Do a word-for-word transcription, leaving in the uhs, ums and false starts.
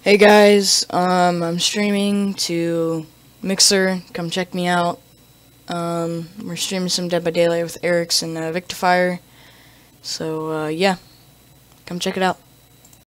Hey guys, um, I'm streaming to Mixer. Come check me out. Um, we're streaming some Dead by Daylight with Arix and uh, Victor Fire. So uh, yeah, come check it out.